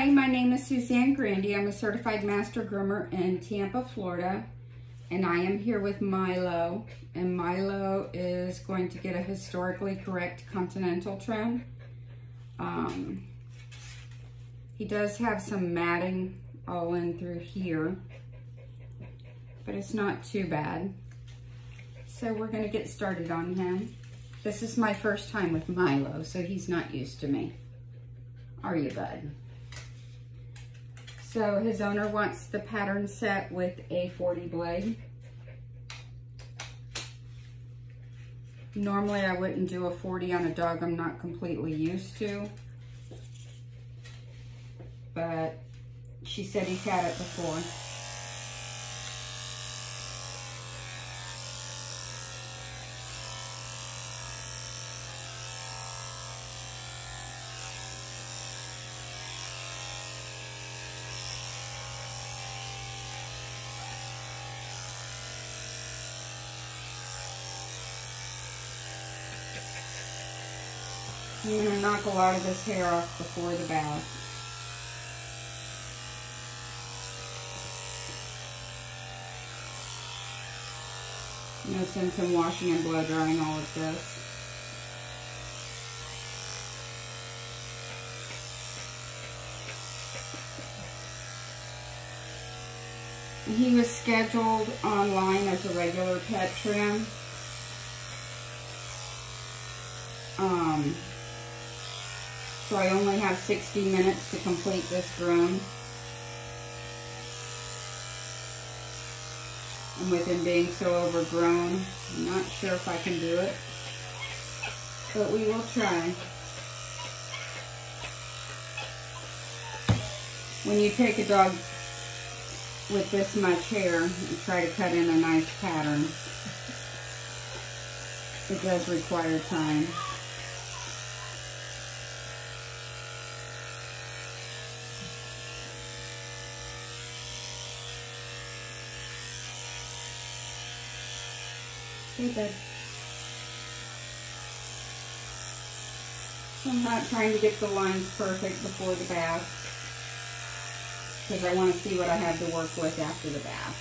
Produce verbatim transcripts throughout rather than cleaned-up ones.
Hi, my name is Suzanne Grande. I'm a certified master groomer in Tampa, Florida, and I am here with Milo. And Milo is going to get a historically correct Continental trim. Um, he does have some matting all in through here, but it's not too bad. So we're going to get started on him. This is my first time with Milo, so he's not used to me. Are you, bud? So his owner wants the pattern set with a forty blade. Normally I wouldn't do a forty on a dog I'm not completely used to, but she said he's had it before. I'm going to knock a lot of this hair off before the bath. No sense in washing and blow drying all of this. He was scheduled online as a regular pet trim. Um, so I only have sixty minutes to complete this groom. And with him being so overgrown, I'm not sure if I can do it, but we will try. When you take a dog with this much hair and try to cut in a nice pattern, it does require time. Okay, good. So I'm not trying to get the lines perfect before the bath, because I want to see what I have to work with after the bath.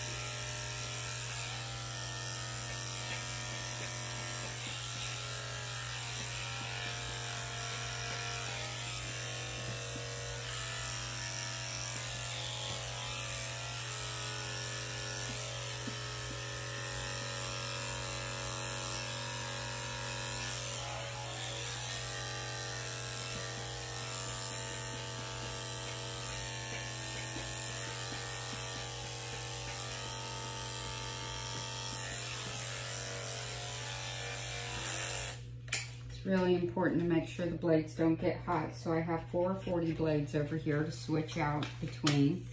Really important to make sure the blades don't get hot, so I have four forty blades over here to switch out between.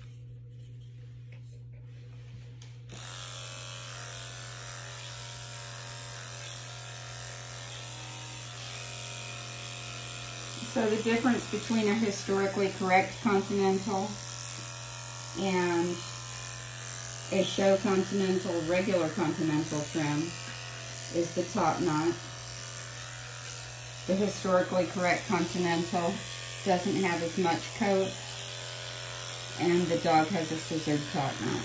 So the difference between a historically correct Continental and a show Continental, regular Continental trim is the top knot. The historically correct Continental doesn't have as much coat, and the dog has a scissored top knot.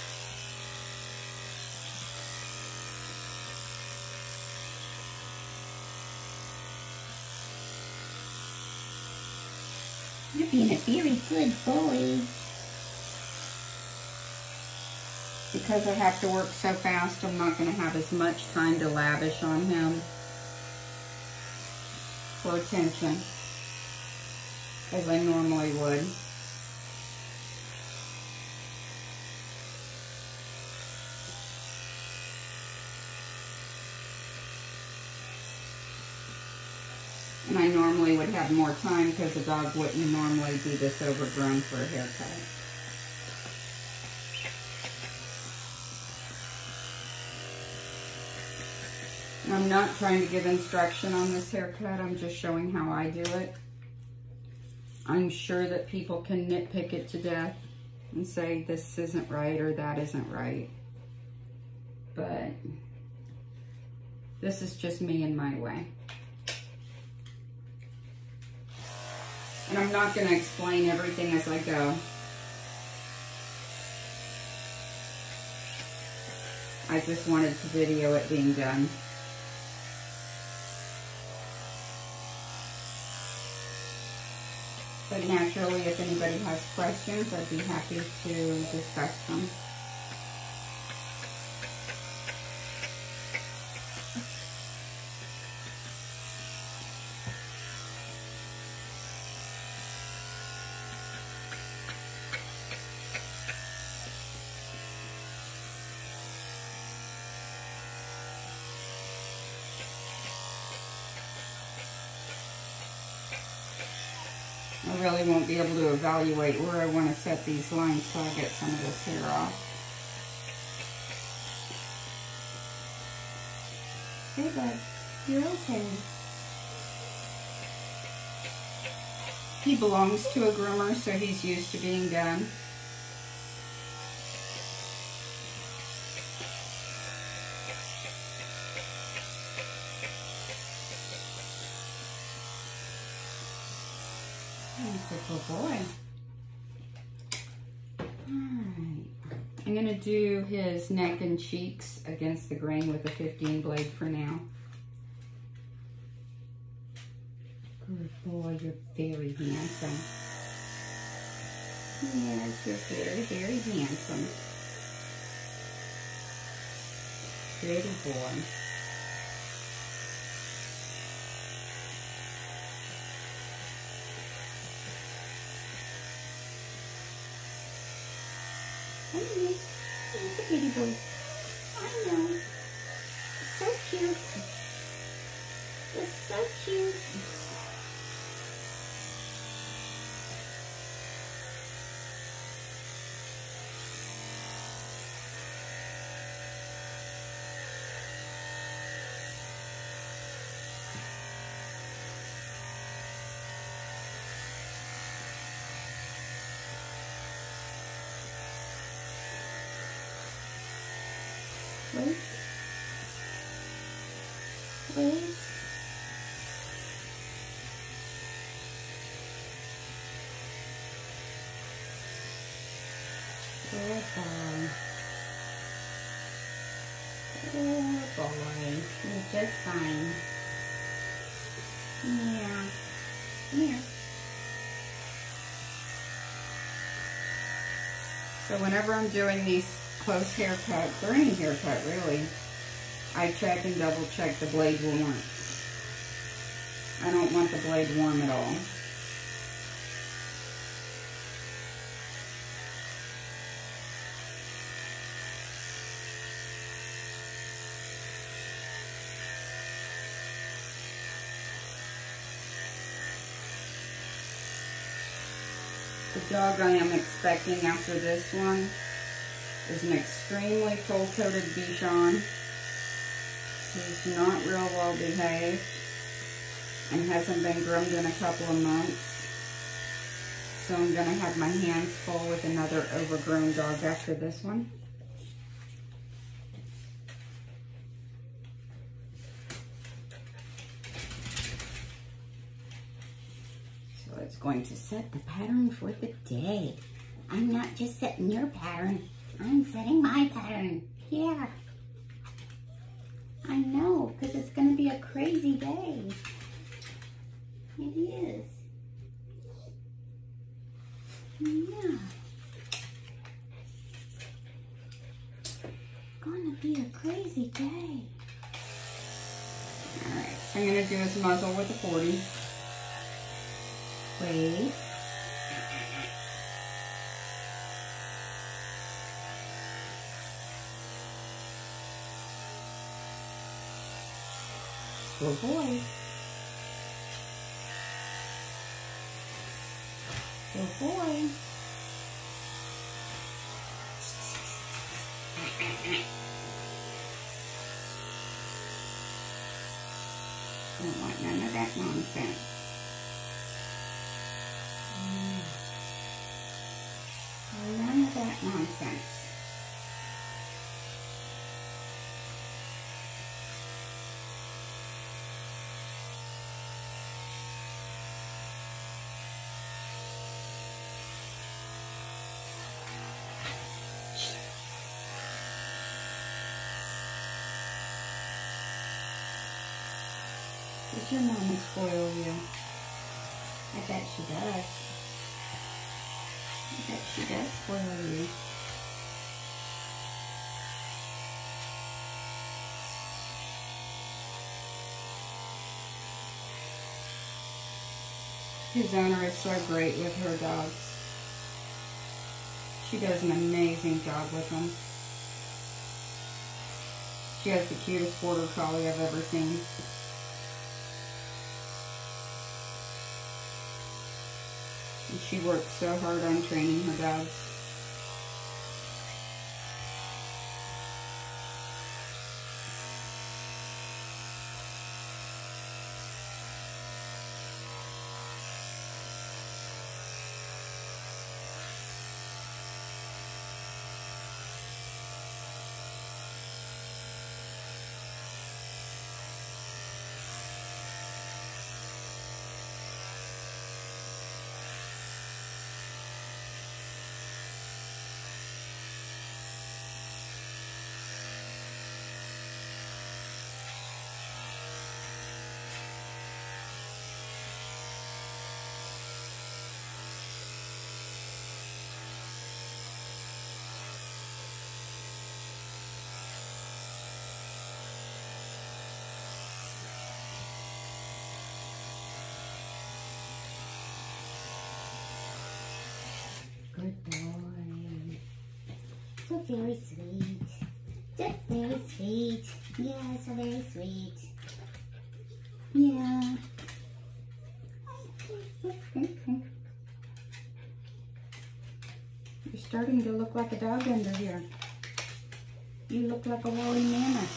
You're being a very good boy. Because I have to work so fast, I'm not going to have as much time to lavish on him for attention as I normally would. And I normally would have more time because the dog wouldn't normally be this overgrown for a haircut. I'm not trying to give instruction on this haircut, I'm just showing how I do it. I'm sure that people can nitpick it to death and say this isn't right or that isn't right. But this is just me and my way. And I'm not going to explain everything as I go. I just wanted to video it being done. But naturally, if anybody has questions, I'd be happy to discuss them. I really won't be able to evaluate where I want to set these lines till I get some of this hair off. Hey bud, you're okay. He belongs to a groomer, so he's used to being done. Good boy. Alright. I'm going to do his neck and cheeks against the grain with a fifteen blade for now. Good boy, you're very handsome. Yes, you're very, very handsome. Pretty boy. He's a kitty boy. I know. So cute. It's so cute. Wait. Wait. Good boy. Good boy. You're just fine. Yeah. Come here. So whenever I'm doing these close haircuts, or any haircut really, I check and double check the blade warmth. I don't want the blade warm at all. The dog I am expecting after this one is an extremely full-coated Bichon. He's not real well behaved and hasn't been groomed in a couple of months. So I'm going to have my hands full with another overgrown dog after this one. So it's going to set the pattern for the day. I'm not just setting your pattern. I'm setting my pattern. Yeah. I know, because it's going to be a crazy day. It is. Yeah. Gonna be a crazy day. Alright, so I'm going to do his muzzle with a forty. Wait. Good boy. Good boy. Don't want none of that nonsense. None of that nonsense. Does your mama spoil you? I bet she does. I bet she does spoil you. His owner is so great with her dogs. She does an amazing job with them. She has the cutest border collie I've ever seen. And she works so hard on training her dogs. Good boy. So very sweet. Just very sweet. Yeah, so very sweet. Yeah. You're starting to look like a dog under here. You look like a woolly mammoth.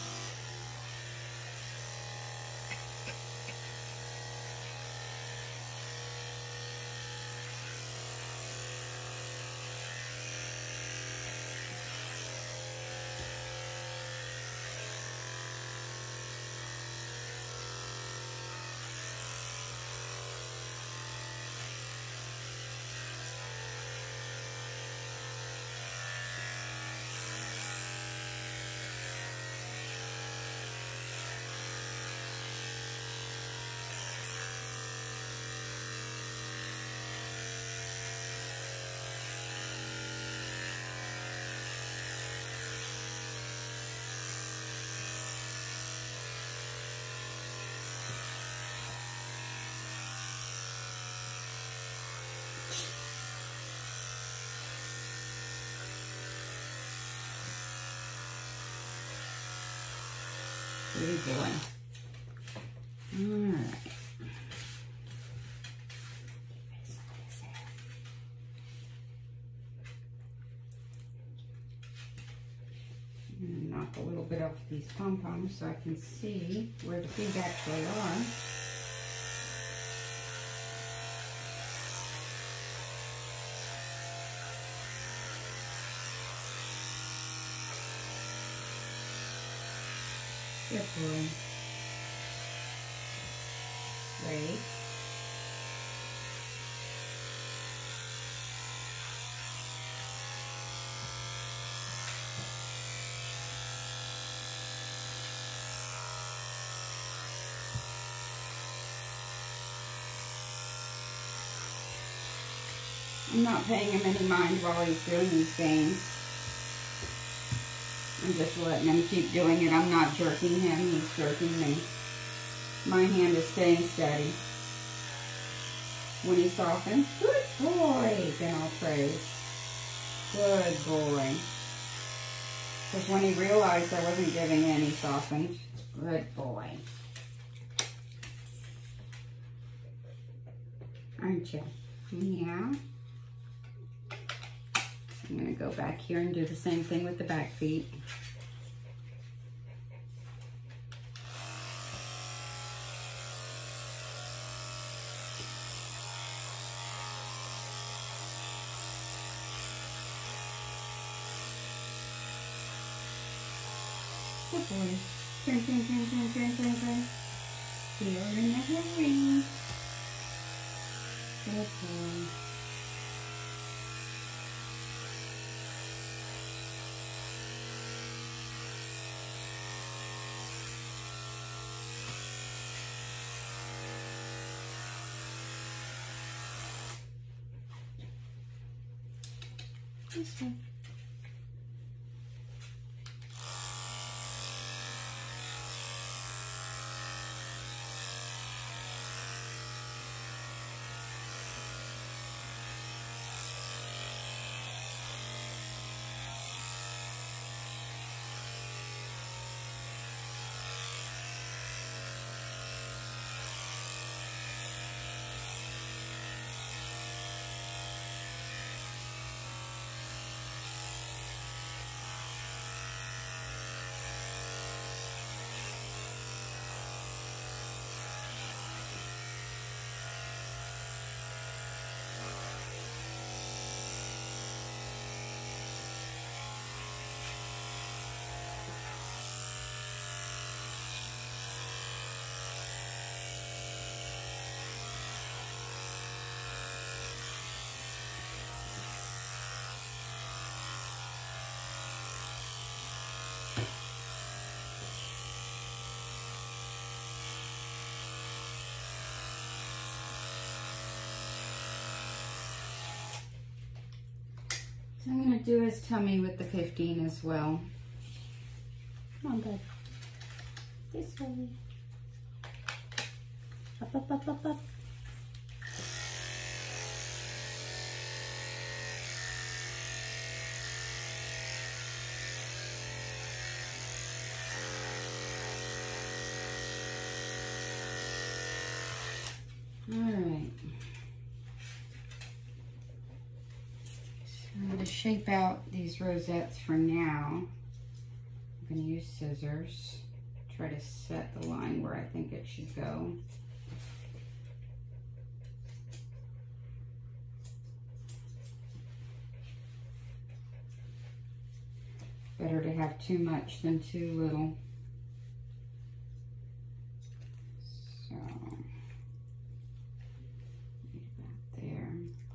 Good boy. All right. And knock a little bit off these pom-poms so I can see where the feet actually are. Good boy. Wait. I'm not paying him any mind while he's doing these games. I'm just letting him keep doing it. I'm not jerking him, he's jerking me. My hand is staying steady. When he softens, good boy, then I'll praise. Good boy. Because when he realized I wasn't giving in, he softened. Good boy. Aren't you? Yeah. I'm going to go back here and do the same thing with the back feet. Good boy. Turn, turn, turn, turn, turn, turn, turn. You're in a hurry. Good boy. This one. So I'm going to do his tummy with the fifteen as well. Come on, bud. This way. Up, up, up, up, up. All right. So I'm going to shape out these rosettes for now. I'm going to use scissors. Try to set the line where I think it should go. Better to have too much than too little. So, about there.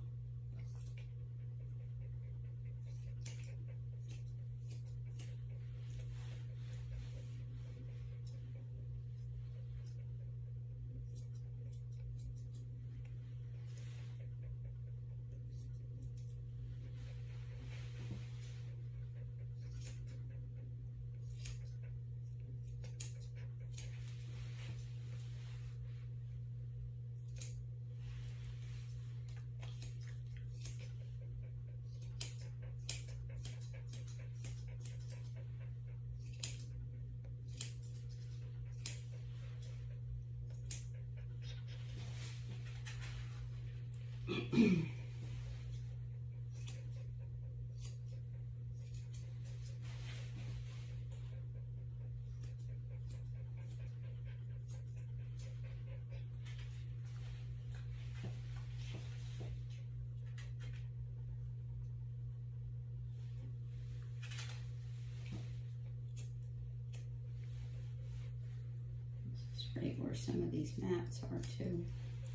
This is right where some of these mats are too.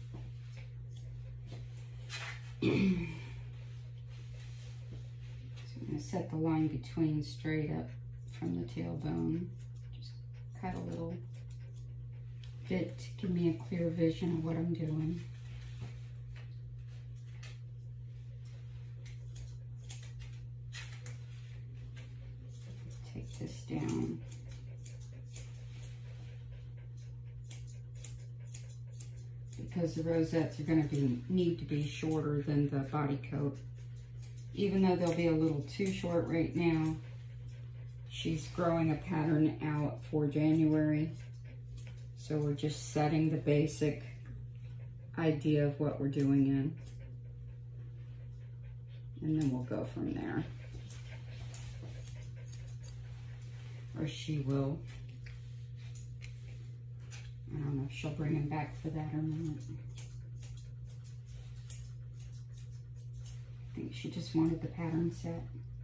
So I'm going to set the line between straight up from the tailbone. Just cut a little bit to give me a clear vision of what I'm doing. Take this down. Because the rosettes are going to be need to be shorter than the body coat. Even though they'll be a little too short right now, she's growing a pattern out for January. So we're just setting the basic idea of what we're doing in. And then we'll go from there. Or she will. I don't know if she'll bring him back for that or not. I think she just wanted the pattern set.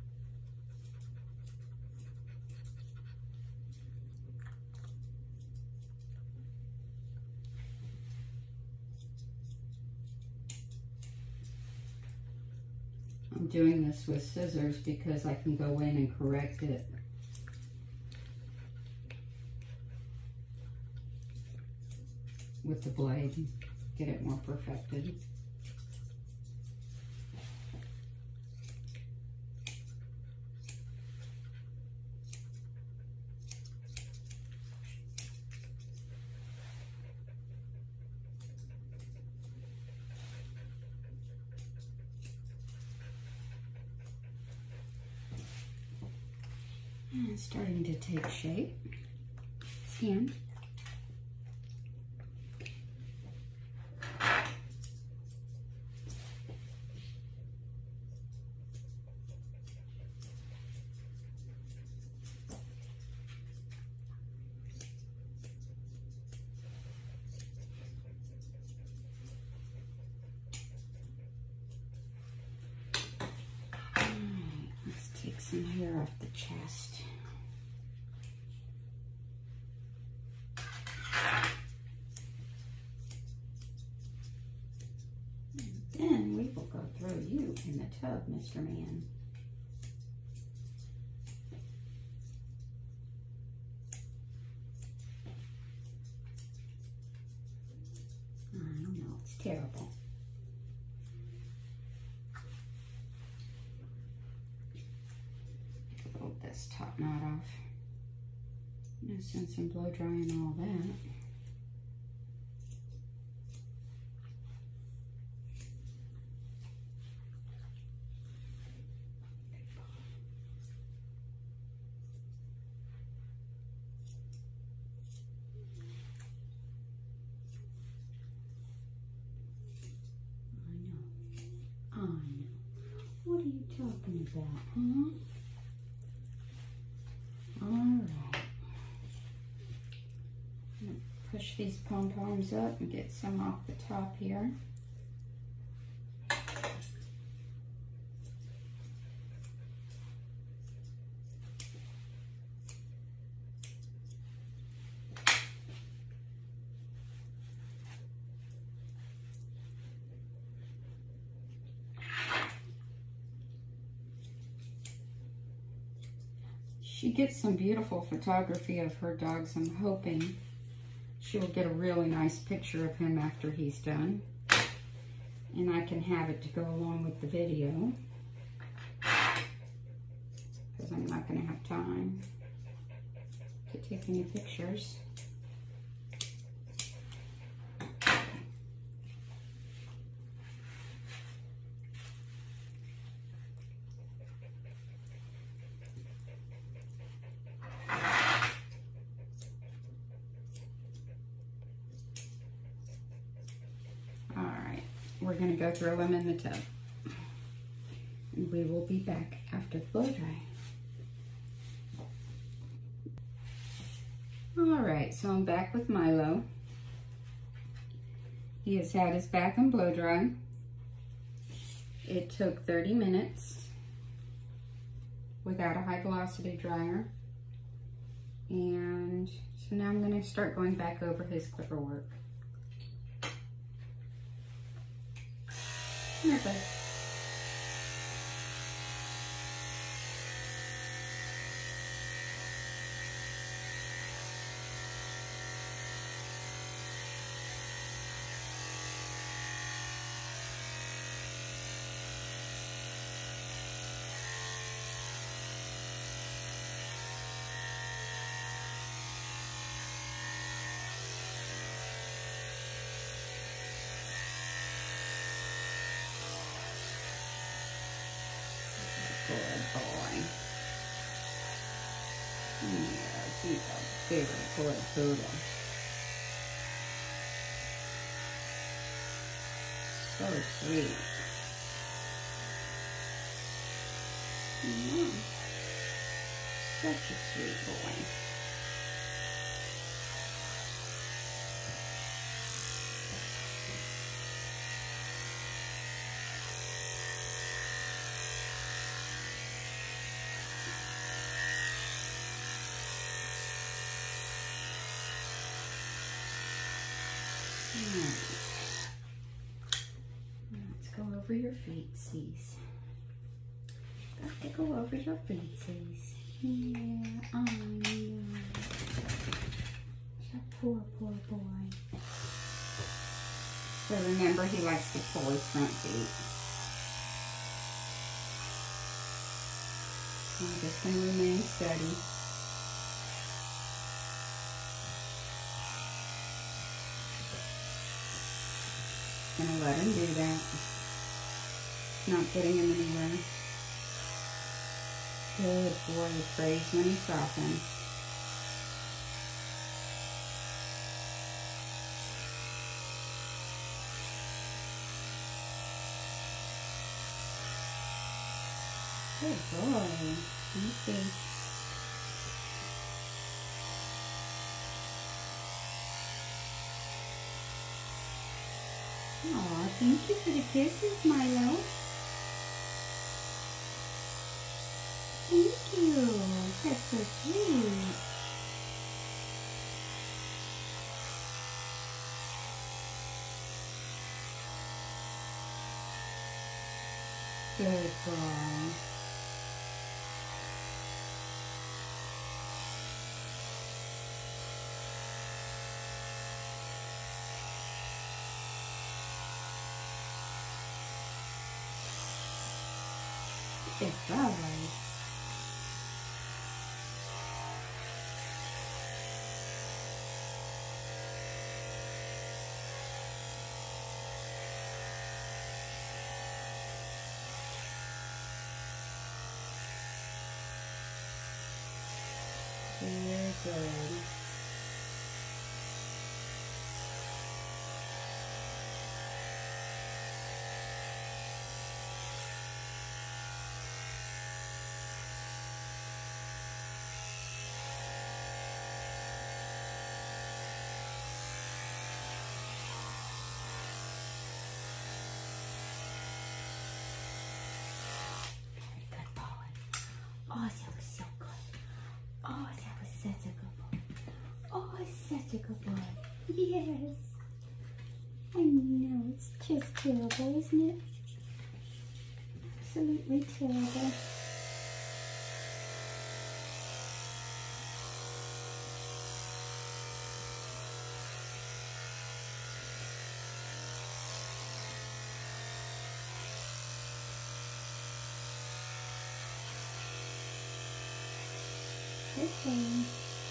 I'm doing this with scissors because I can go in and correct it. With the blade, get it more perfected. And it's starting to take shape. His hand. Some hair off the chest. And then we will go throw you in the tub, Mister Man. I don't know, it's terrible. This top knot off. I'm gonna send some blow dry and all that. I know. I know. What are you talking about, huh? Alright, I'm going to push these pom-poms up and get some off the top here. She gets some beautiful photography of her dogs. I'm hoping she will get a really nice picture of him after he's done. And I can have it to go along with the video. Because I'm not going to have time to take any pictures. We're going to go throw them in the tub. And we will be back after the blow dry. Alright, so I'm back with Milo. He has had his bath and blow dry. It took thirty minutes without a high velocity dryer. And so now I'm going to start going back over his clipper work. Come here, bud. Good boy. Yes, he's a very good poodle. So sweet. Yeah. Such a sweet boy. Let's go over your feetsies. Got to go over your feetsies. Yeah, I know. That poor, poor boy. So remember, he likes to pull his front feet. I'm just going to remain steady. Gonna let him do that. Not getting him anywhere. Good boy. Praise when he softens. Good boy. Let me see. Aw, thank you for the kisses, Milo. Thank you. That's so sweet. Good boy. Good boy. Very good. Good boy. Oh, that was so good. Oh, that was such a good boy. Oh, such a good boy. Yes. I know, it's just terrible, isn't it? Absolutely terrible. Okay.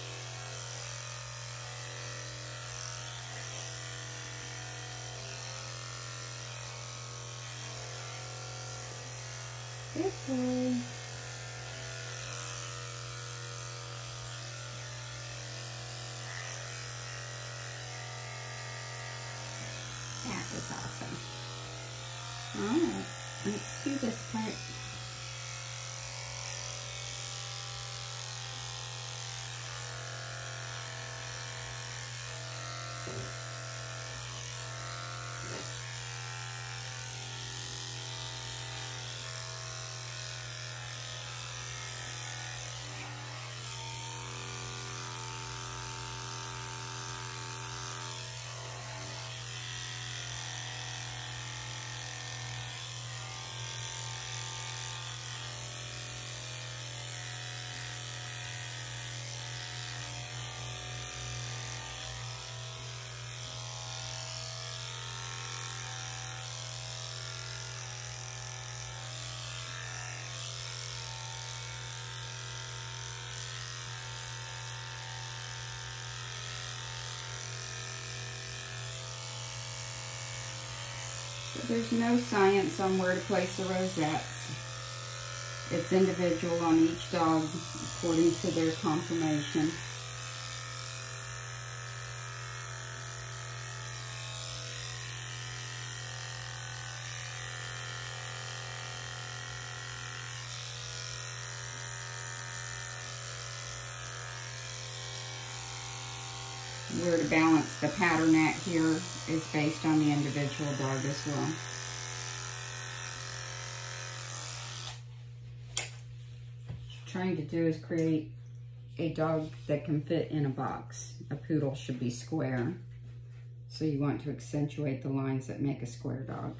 Good boy. That was awesome. Alright, let's do this part. There's no science on where to place the rosettes. It's individual on each dog according to their conformation. Where to balance the pattern at here is based on the individual dog as well. What I'm trying to do is create a dog that can fit in a box. A poodle should be square, so you want to accentuate the lines that make a square dog.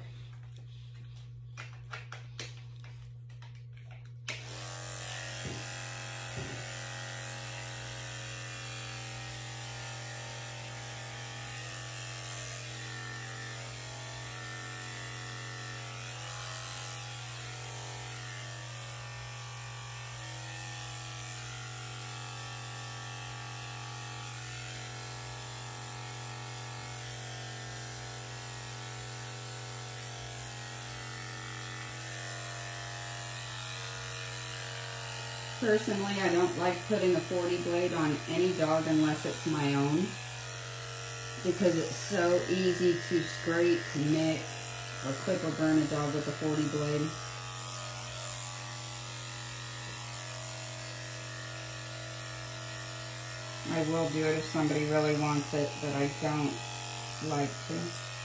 Personally, I don't like putting a forty blade on any dog unless it's my own, because it's so easy to scrape, nick, or clip or burn a dog with a forty blade. I will do it if somebody really wants it, but I don't like to.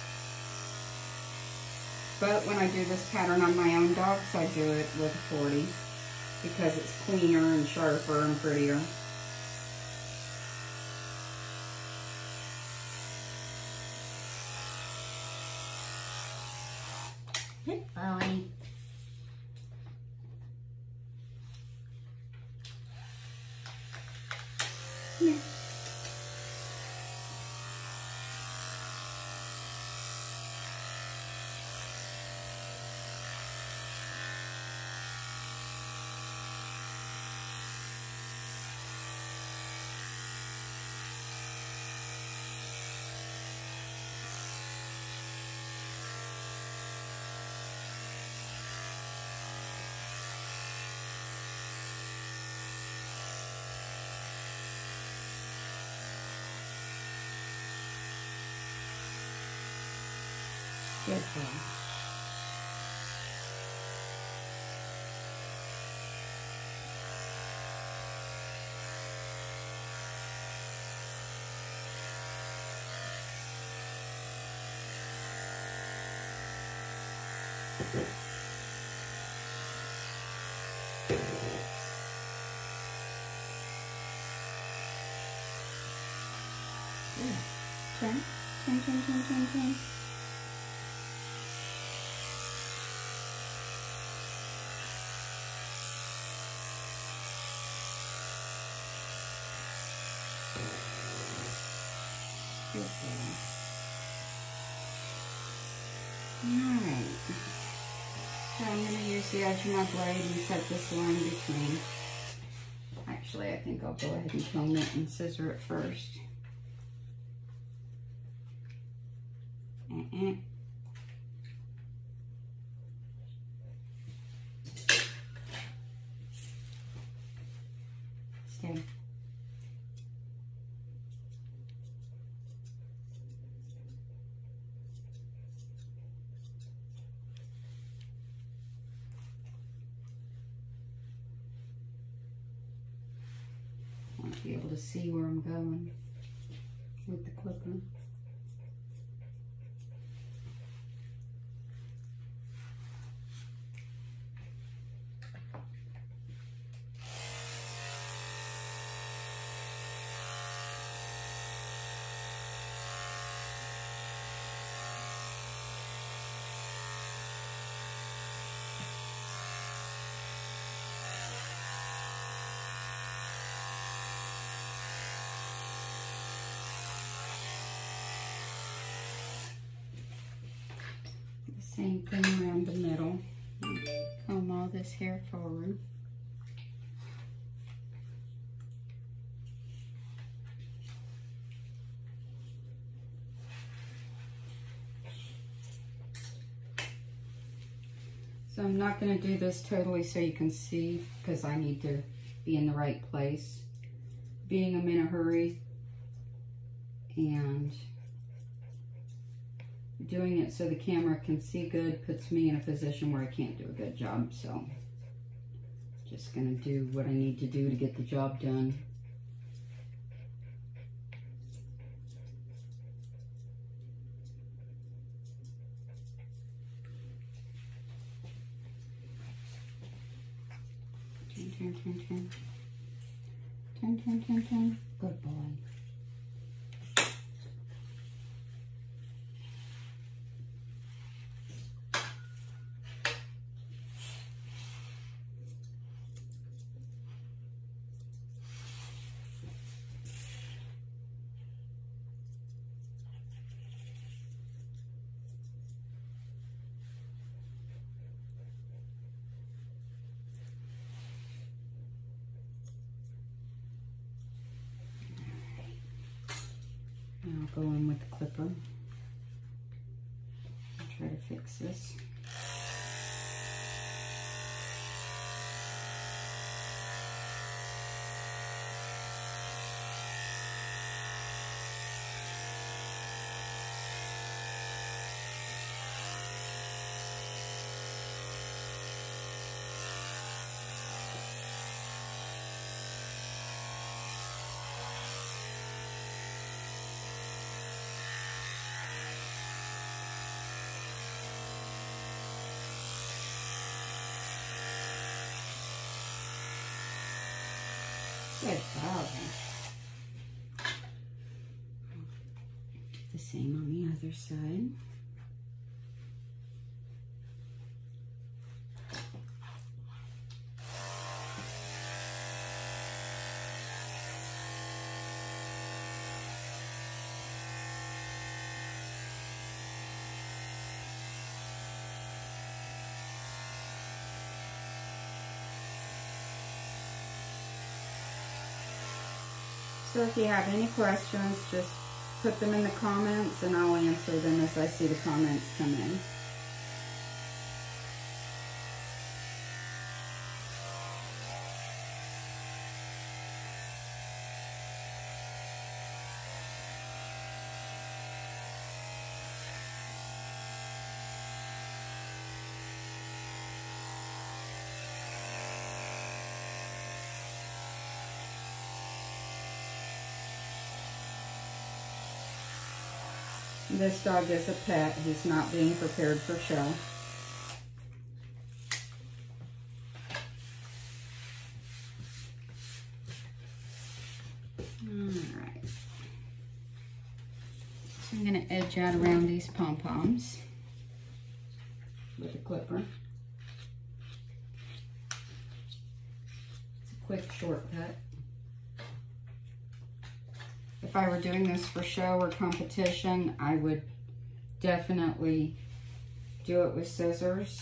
But when I do this pattern on my own dogs, I do it with a forty because it's cleaner and sharper and prettier. Good boy. Yeah. Good boy. Turn, turn, turn, turn, turn, turn. Good boy. Alright. So I'm going to use the edge of my blade and set this line between. Actually, I think I'll go ahead and comb it and scissor it first. Uh-uh. Stay. I want to be able to see where I'm going with the clipper. Same thing around the middle. Comb all this hair forward. So I'm not going to do this totally so you can see, because I need to be in the right place. Being I'm in a hurry and doing it so the camera can see good puts me in a position where I can't do a good job. So just gonna do what I need to do to get the job done. Turn, turn, turn, turn. Turn, turn, turn, turn. Good boy. I'll go in with the clipper and try to fix this. Good dog. The same on the other side. So if you have any questions, just put them in the comments and I'll answer them as I see the comments come in. This dog is a pet. He's not being prepared for show. Alright. So I'm going to edge out around these pom-poms with a clipper. It's a quick shortcut. If I were doing this for show or competition, I would definitely do it with scissors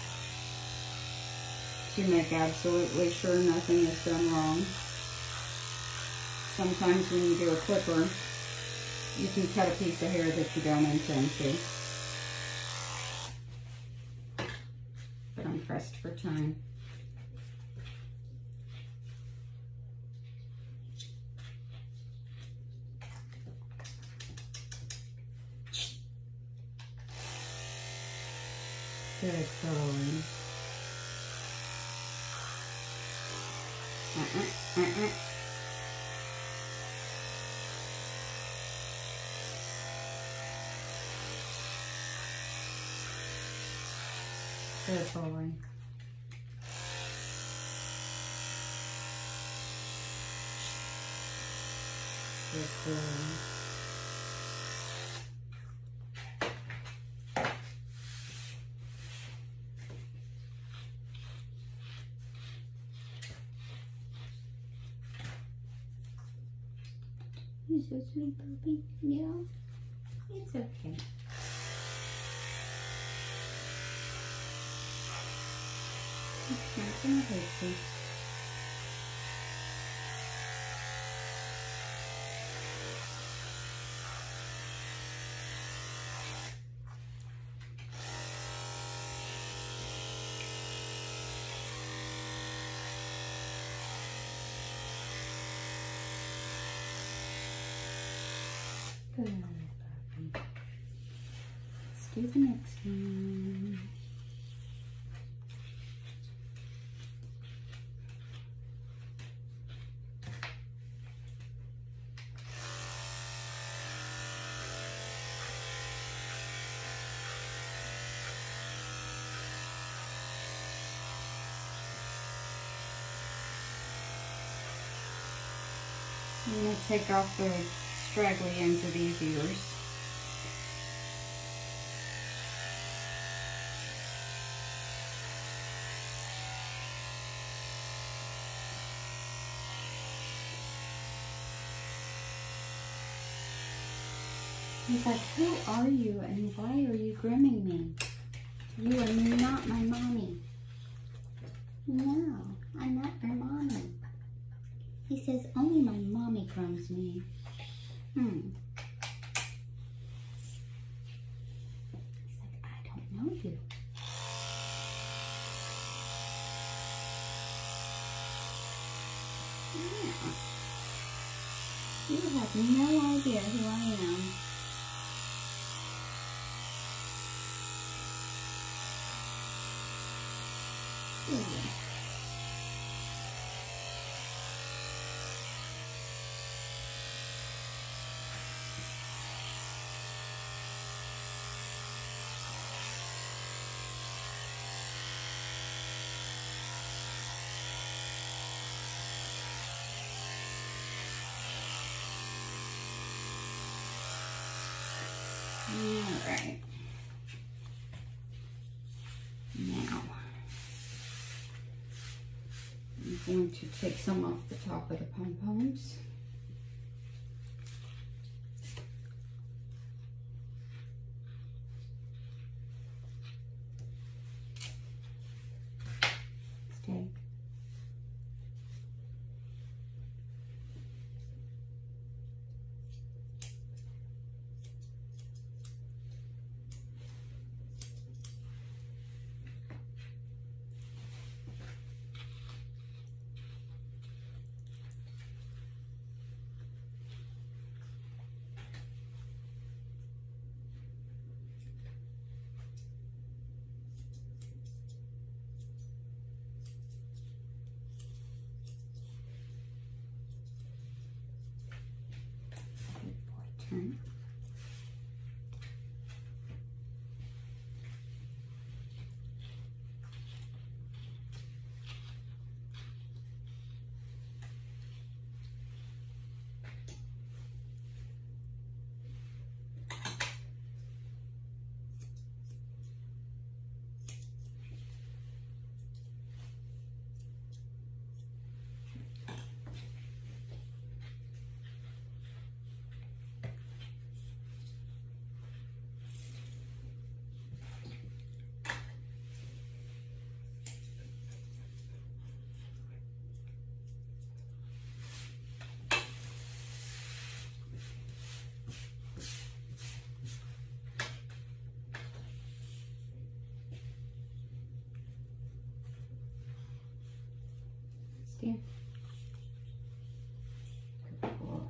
to make absolutely sure nothing is done wrong. Sometimes when you do a clipper, you can cut a piece of hair that you don't intend to. But I'm pressed for time. Good curling. Uh-uh, uh-uh. Good curling. Good curling. You're so sweet, puppy. Yeah, it's okay. It's not gonna hurt you. Good, puppy. Let's do the next one. I'm going to take off the straggly ends of these ears. He's like, who are you and why are you grooming me? You are not my mommy. No, I'm not your mommy. He says only my mommy grooms me. Hmm. He's like, I don't know you. Yeah. You have no idea who I am. Yeah. going to take some off the top of the pom-poms. Stay. Turn. Stand. Cool.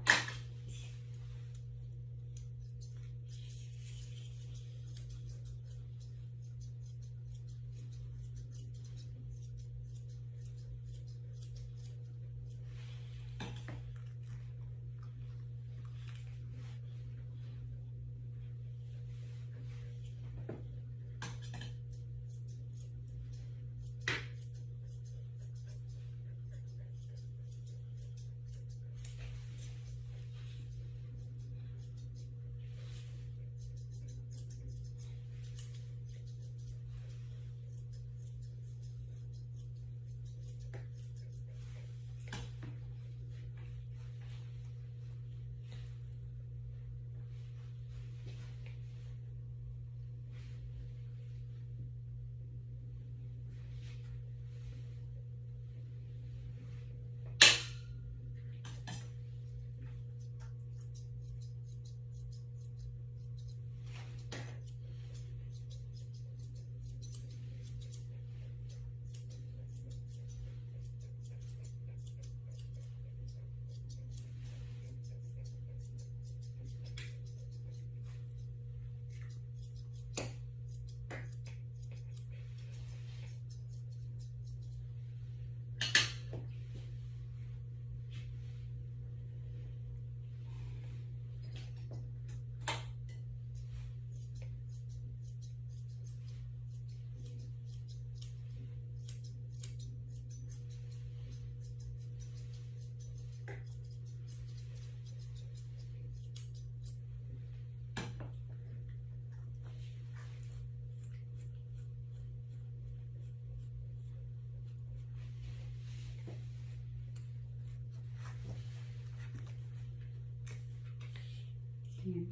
Stand.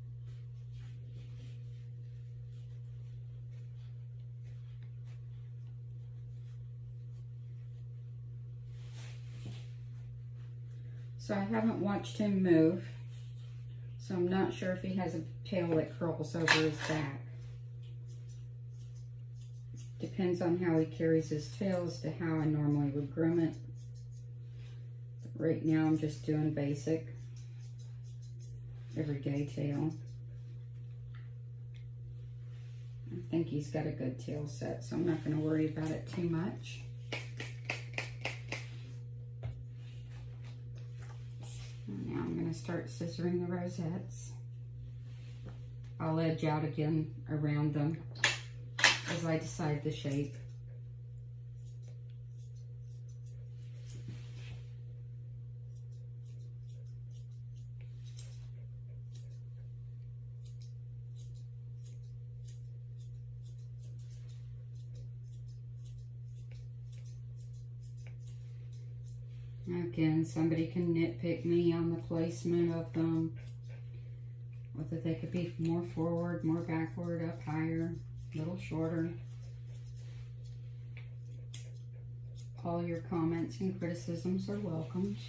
So I haven't watched him move, so I'm not sure if he has a tail that curls over his back. Depends on how he carries his tail as to how I normally would groom it. But right now I'm just doing basic, everyday tail. I think he's got a good tail set, so I'm not going to worry about it too much. And now I'm going to start scissoring the rosettes. I'll edge out again around them as I decide the shape. Again, somebody can nitpick me on the placement of them. Whether they could be more forward, more backward, up higher, a little shorter. All your comments and criticisms are welcomed.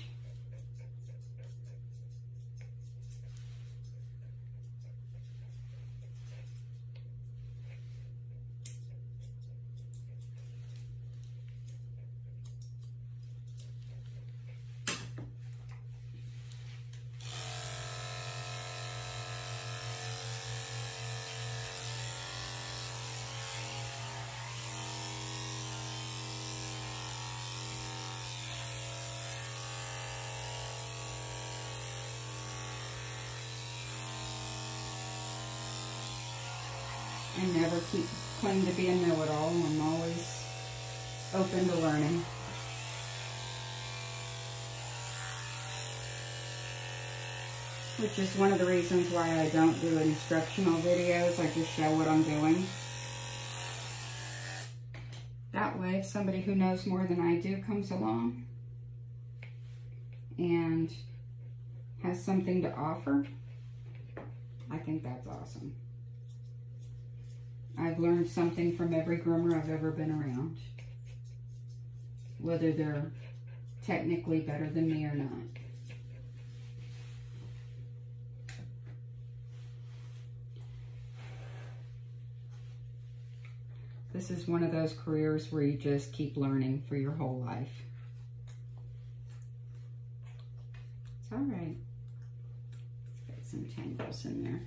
I never keep claim to be a know-it-all. I'm always open to learning. Which is one of the reasons why I don't do instructional videos. I just show what I'm doing. That way, if somebody who knows more than I do comes along and has something to offer, I think that's awesome. I've learned something from every groomer I've ever been around. Whether they're technically better than me or not. This is one of those careers where you just keep learning for your whole life. It's all right. Got some tangles in there.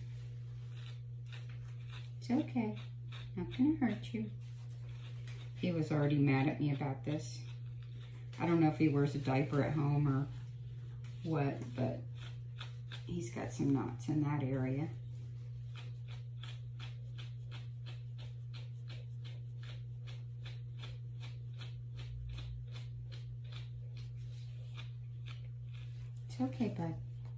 It's okay. Not gonna hurt you. He was already mad at me about this. I don't know if he wears a diaper at home or what, but he's got some knots in that area. It's okay, bud.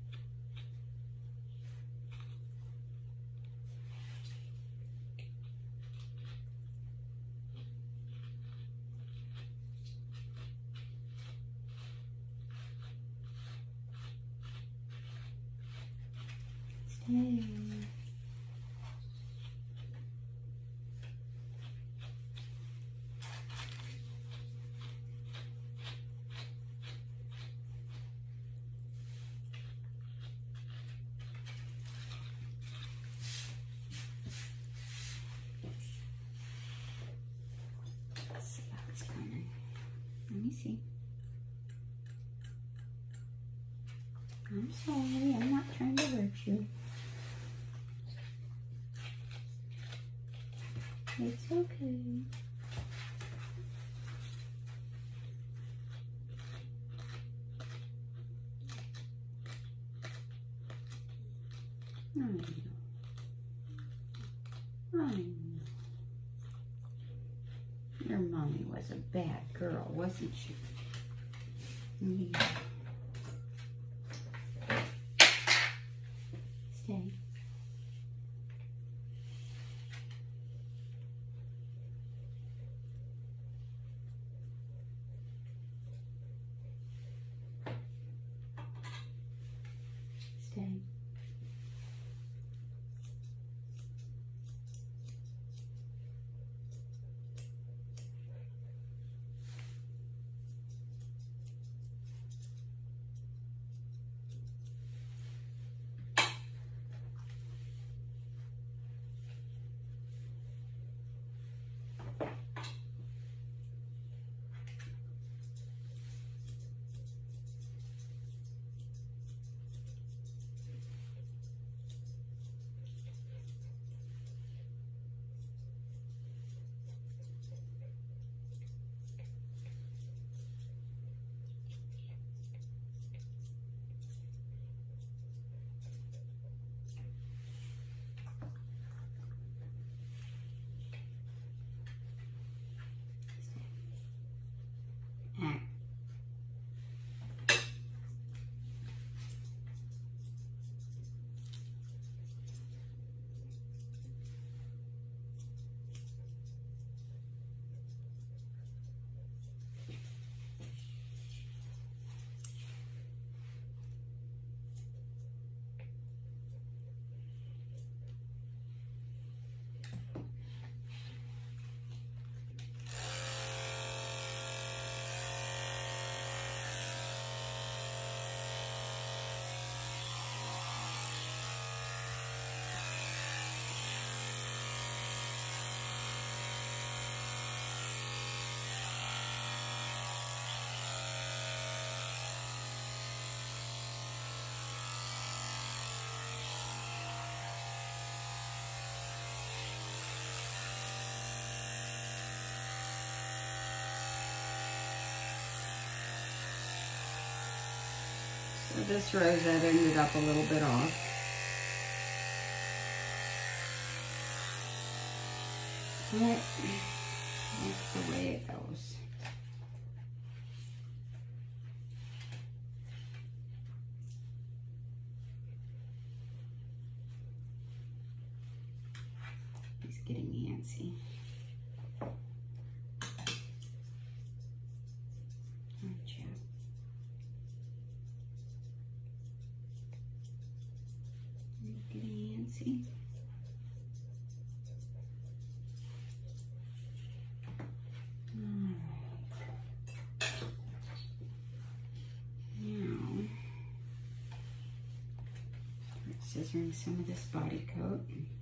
Stay. Let's see how it's coming. Let me see. I'm sorry, I'm not trying to hurt you. It's okay. I know. I know. Your mommy was a bad girl, wasn't she? Yeah. Stay. Stay. So this rosette ended up a little bit off. But that's the way it goes. He's getting antsy. See? Alright. Now, start scissoring some of this body coat.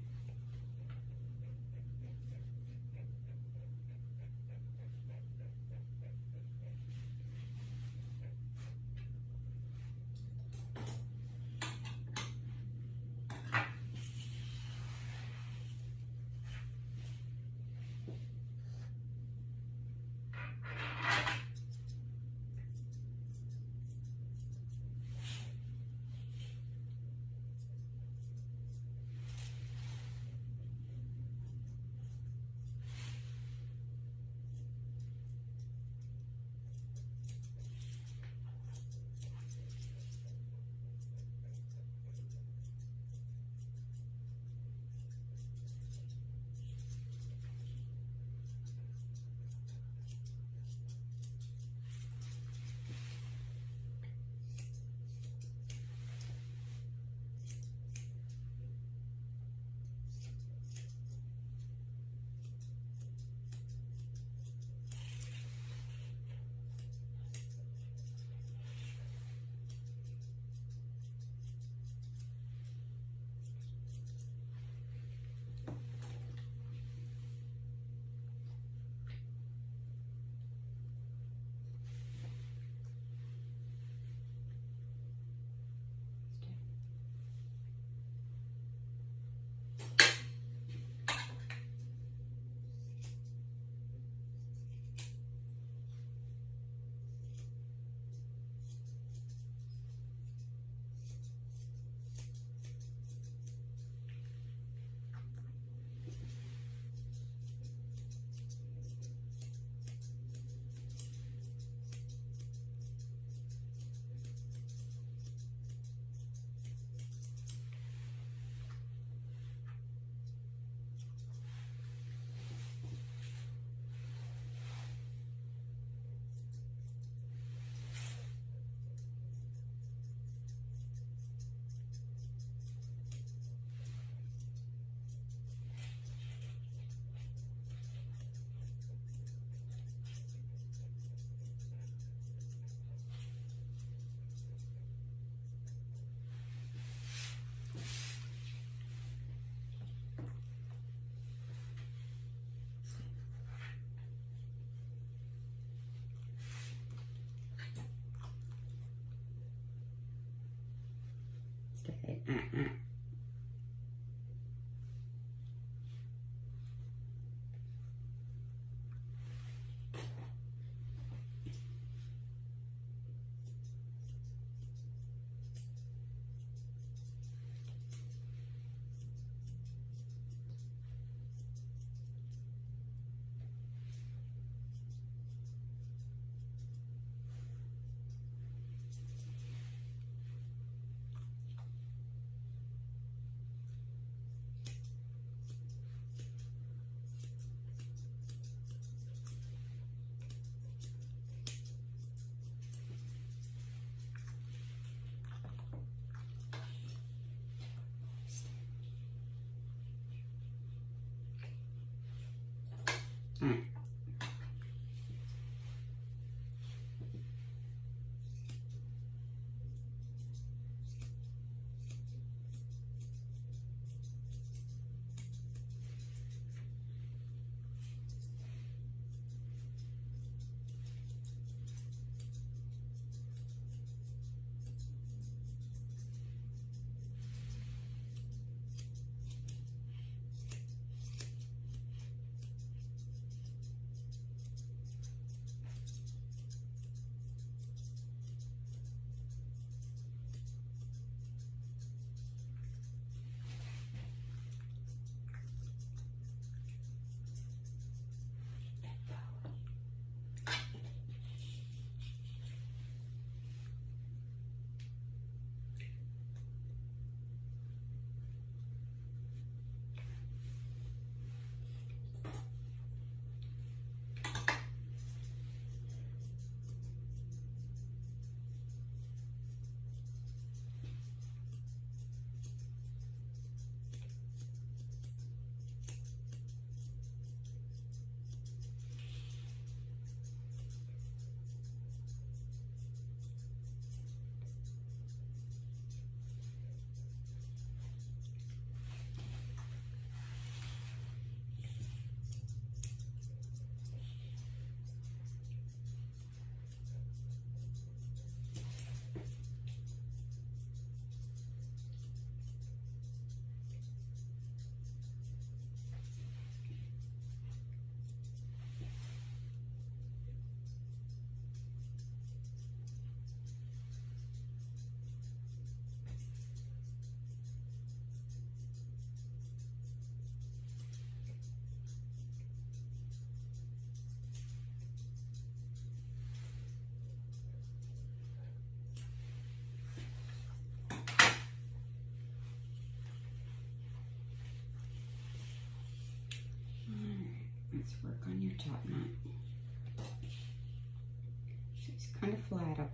Okay. Uh-uh. Mm.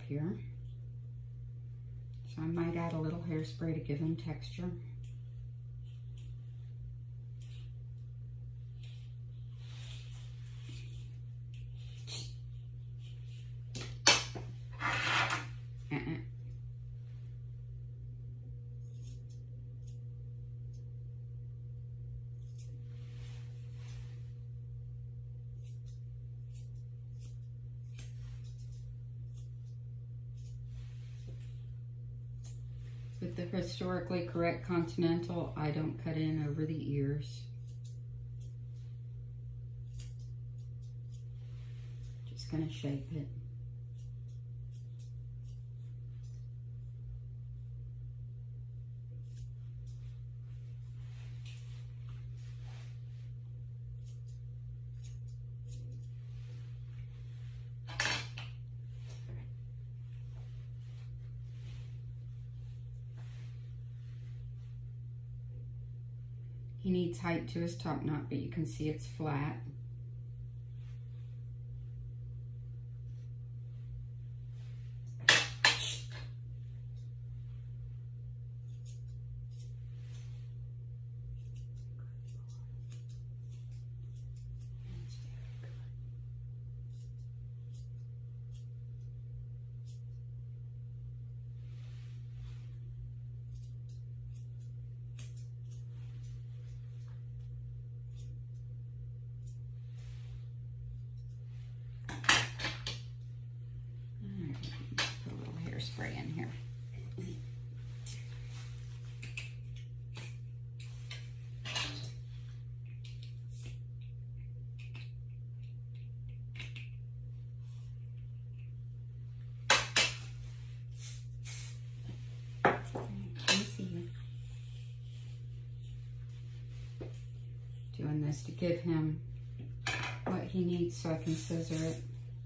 here. So I might add a little hairspray to give him texture. Uh-uh. With the historically correct Continental, I don't cut in over the ears. Just gonna shape it. He needs height to his top knot, but you can see it's flat. Spray in here. Doing this to give him what he needs so I can scissor it.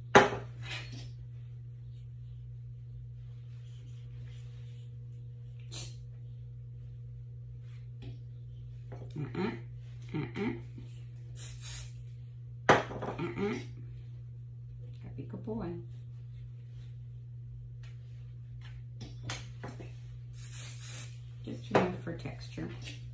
Uh-uh, uh-uh, uh-uh. Gotta be a good boy. Just enough for texture.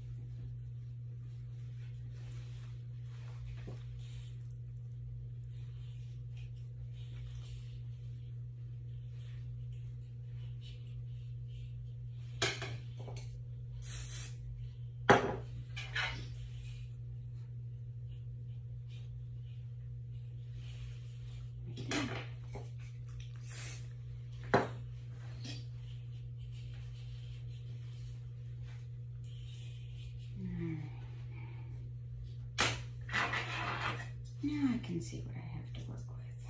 Now I can see what I have to work with.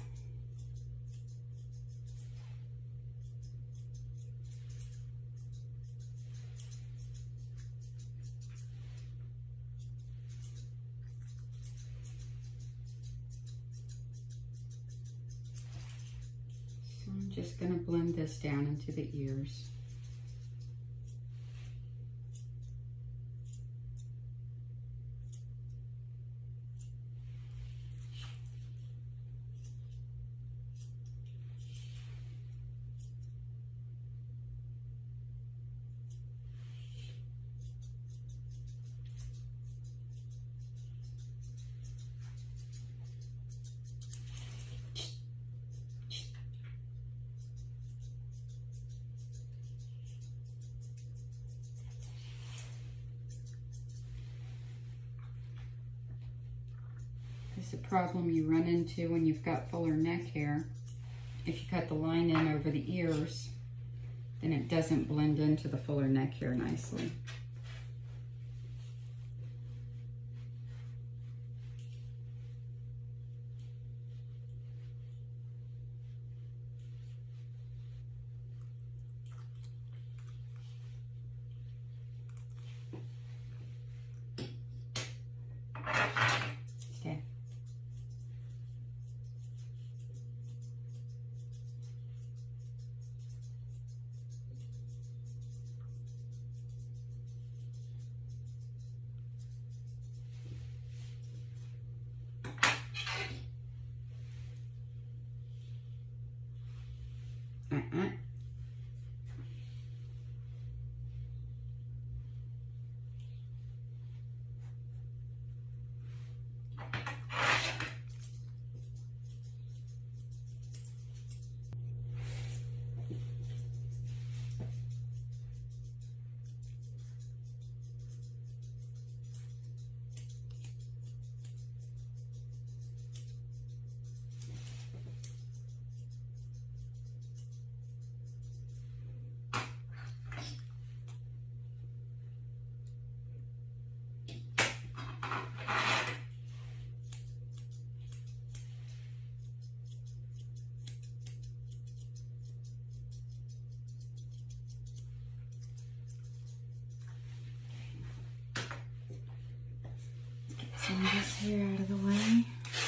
So I'm just going to blend this down into the ears. It's a problem you run into when you've got fuller neck hair. If you cut the line in over the ears, then it doesn't blend into the fuller neck hair nicely. Stay. Uh-uh. Some of this hair out of the way.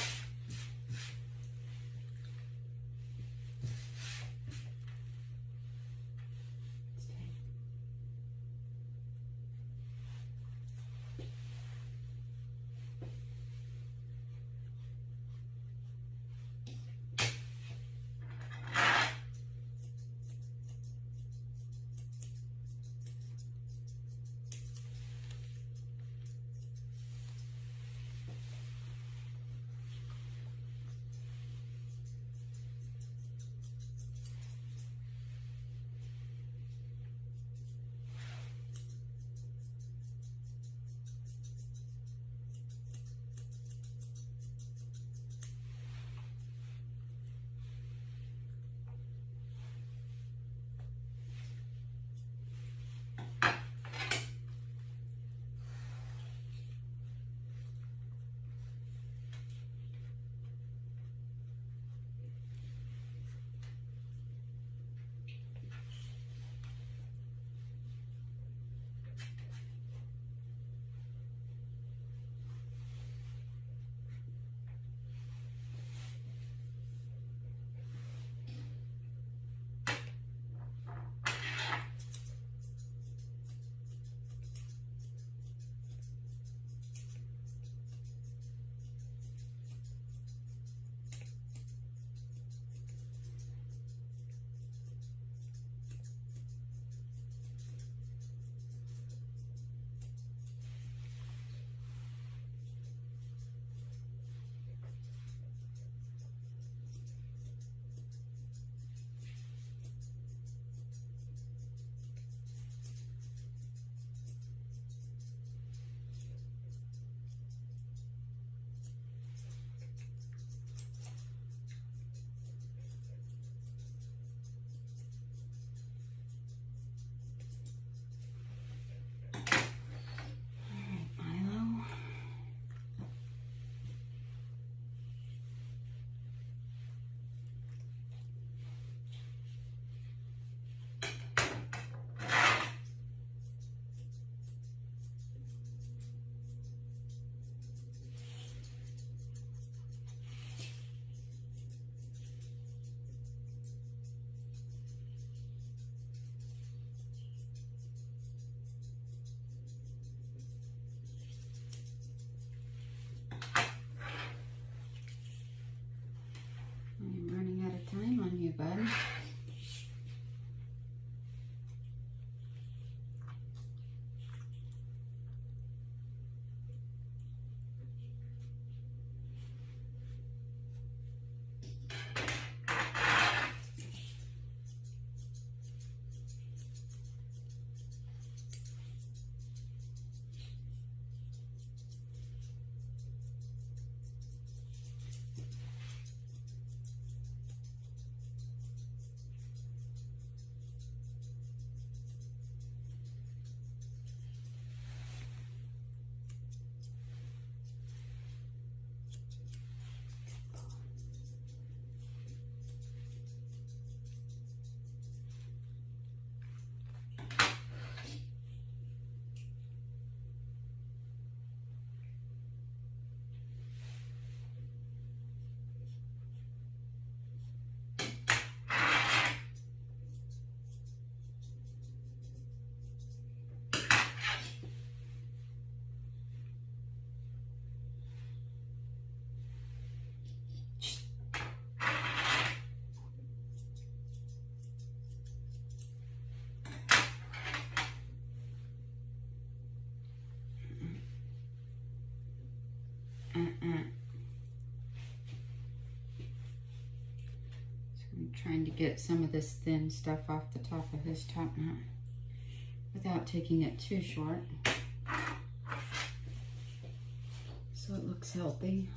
Bud. I'm trying to get some of this thin stuff off the top of his top knot without taking it too short, so it looks healthy.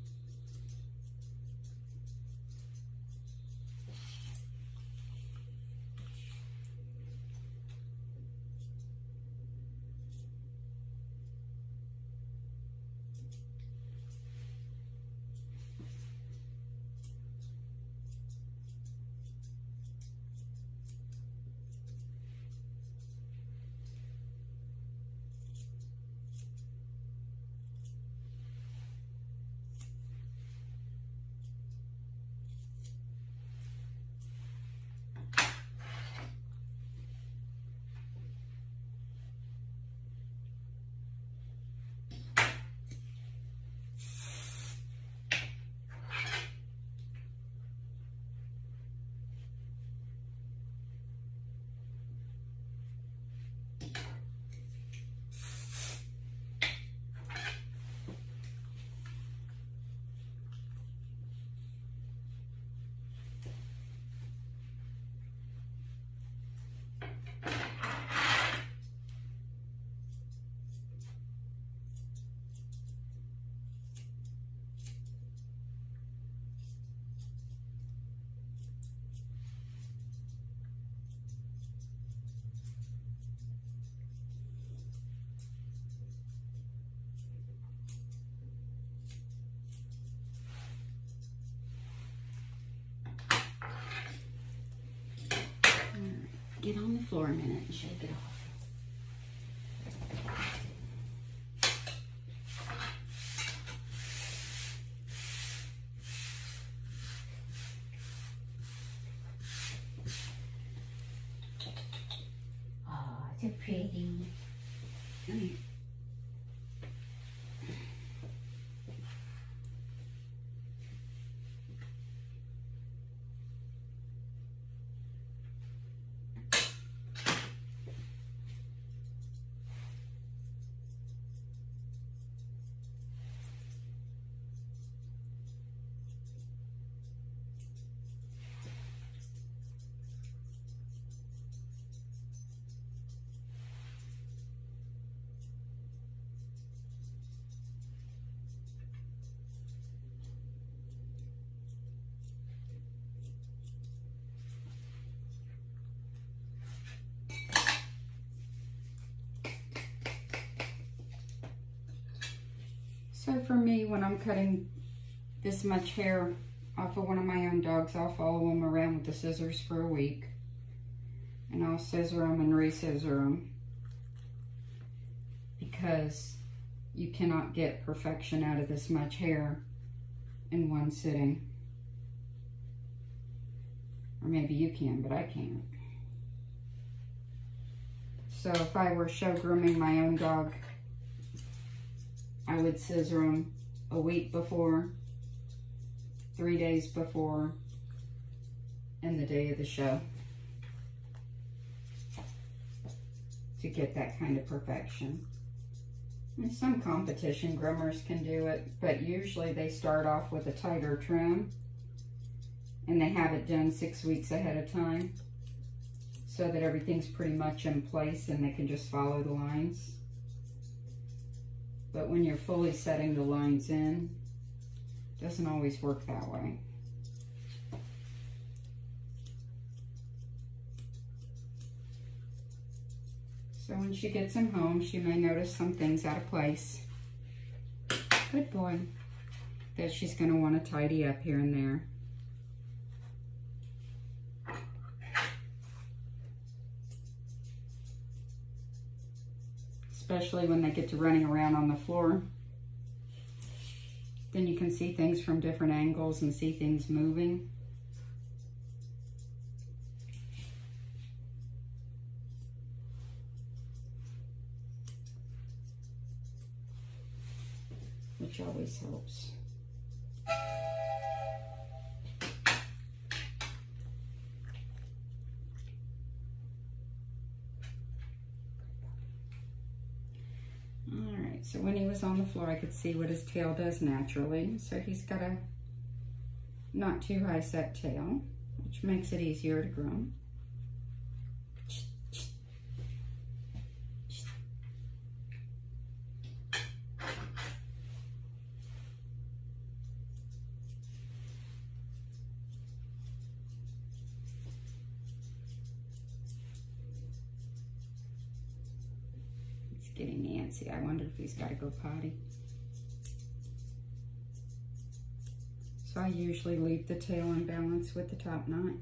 Get on the floor a minute and shake it off. Oh, they're pretty. Come here. So for me, when I'm cutting this much hair off of one of my own dogs, I'll follow them around with the scissors for a week. And I'll scissor them and re-scissor them. Because you cannot get perfection out of this much hair in one sitting. Or maybe you can, but I can't. So if I were show grooming my own dog, I would scissor them a week before, three days before, and the day of the show to get that kind of perfection. And some competition groomers can do it, but usually they start off with a tighter trim and they have it done six weeks ahead of time so that everything's pretty much in place and they can just follow the lines. But when you're fully setting the lines in, it doesn't always work that way. So when she gets him home, she may notice some things out of place. Good boy. That she's going to want to tidy up here and there. Especially when they get to running around on the floor. Then you can see things from different angles and see things moving. Which always helps. Alright, so when he was on the floor, I could see what his tail does naturally. So he's got a not too high set tail. which makes it easier to groom. He's getting antsy. I wonder if he's got to go potty. So I usually leave the tail in balance with the top knot.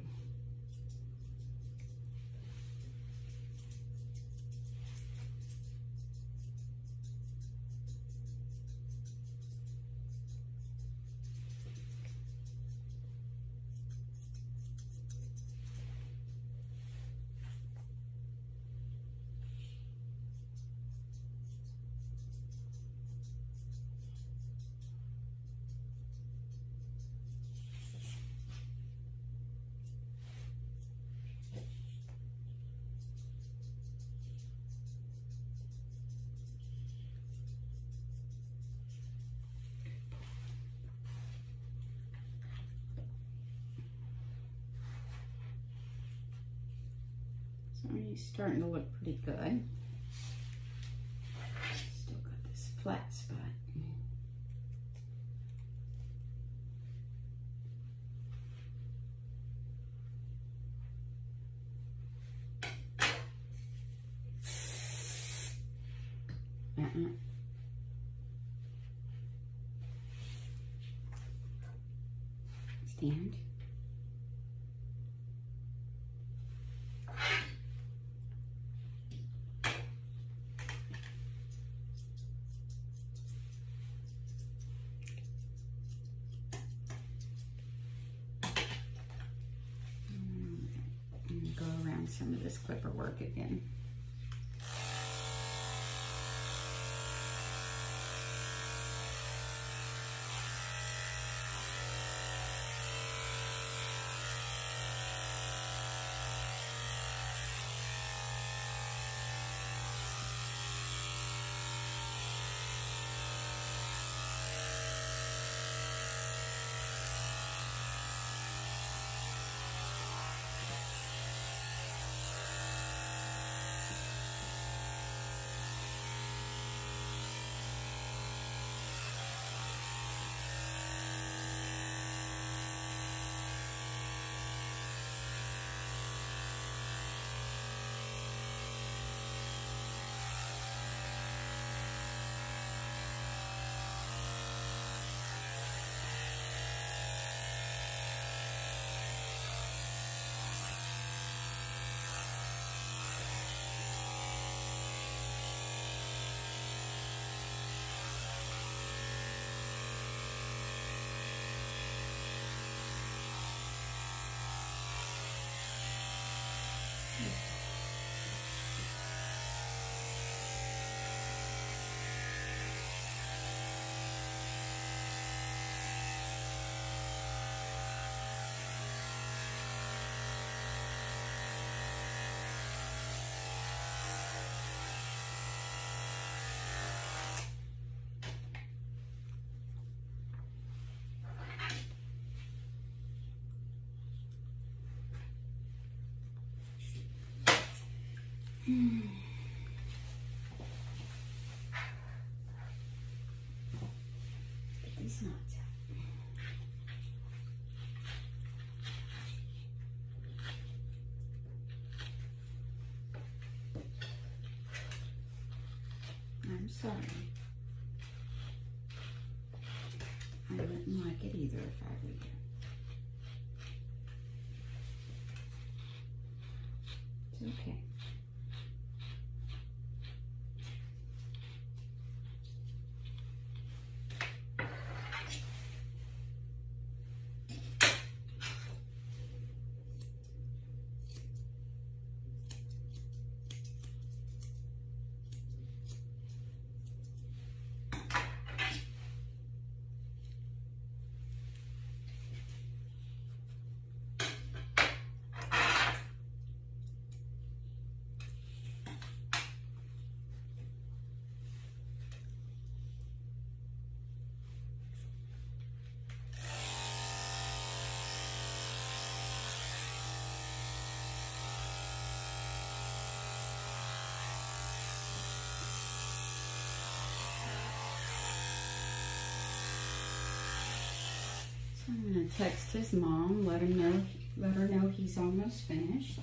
So he's starting to look pretty good. Still got this flat spot. Uh-uh. Stand. Go around some of this clipper work again. Get these knots out. I'm sorry. I wouldn't like it either if I were you. It's okay. I'm gonna text his mom, let him know, let her know he's almost finished.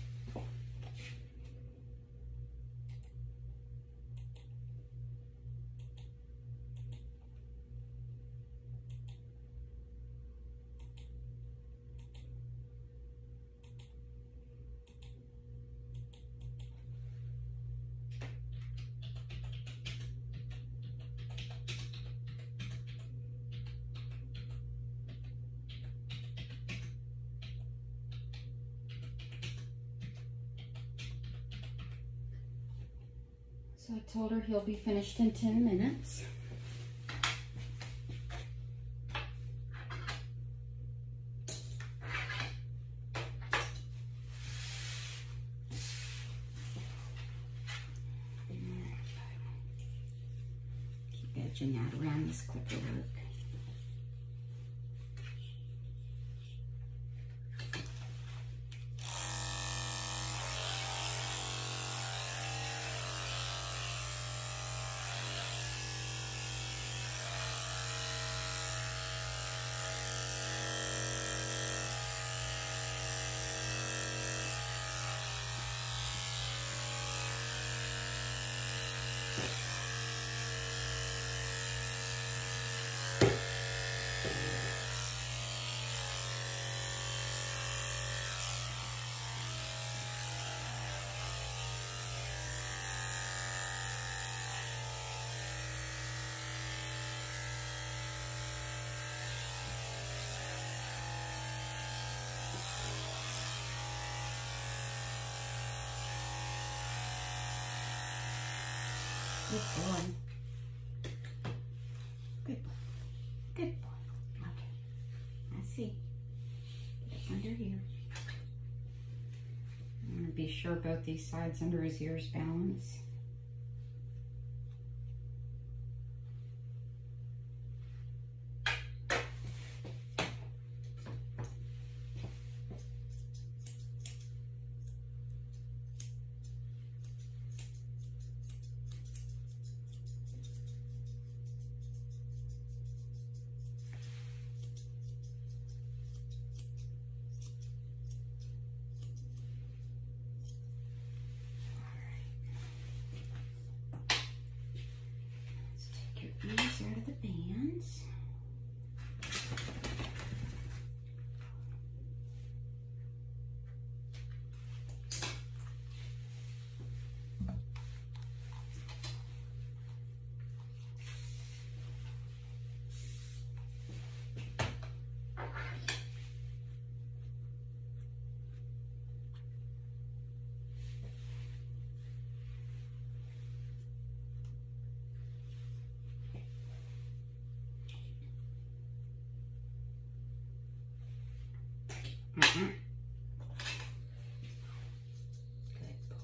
So I told her he'll be finished in ten minutes. Keep edging that around this clipper work. Good boy. Good boy. Good boy. Okay. I see. Get up under here. I'm going to be sure both these sides under his ears balance. These out of the bands. Mm-hmm. Good boy.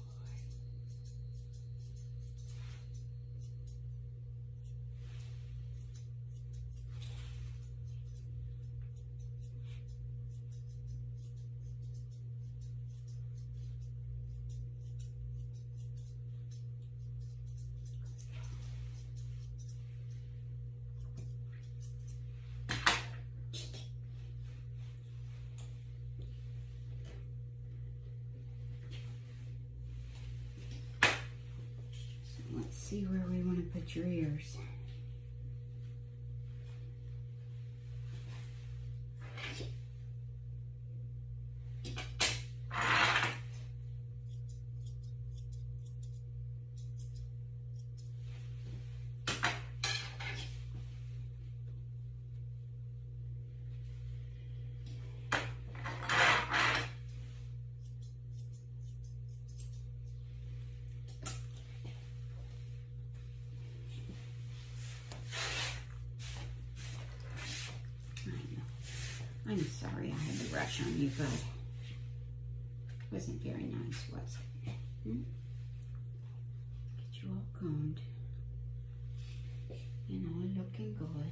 See where we want to put your ears. I'm sorry I had to rush on you, but it wasn't very nice, was it? Hmm? Get you all combed. You know, looking good.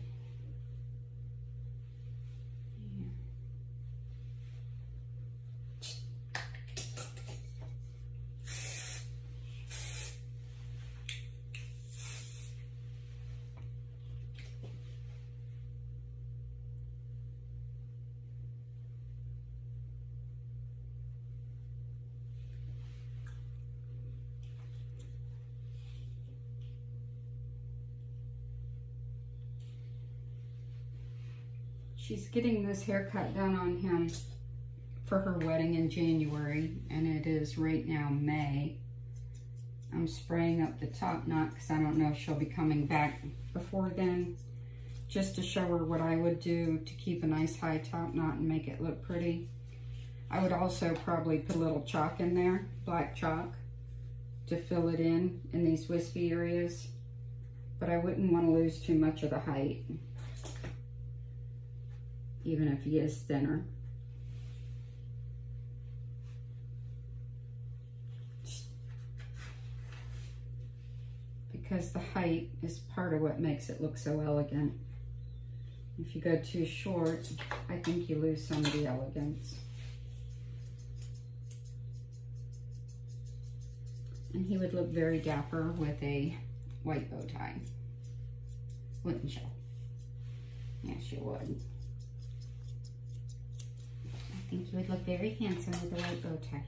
she's getting this haircut done on him for her wedding in January, and it is right now May. I'm spraying up the top knot because I don't know if she'll be coming back before then, just to show her what I would do to keep a nice high top knot and make it look pretty. I would also probably put a little chalk in there, black chalk, to fill it in in these wispy areas, but I wouldn't want to lose too much of the height, even if he is thinner. Because the height is part of what makes it look so elegant. If you go too short, I think you lose some of the elegance. And he would look very dapper with a white bow tie, wouldn't you? Yes, you would. I think you would look very handsome with a white bow tie.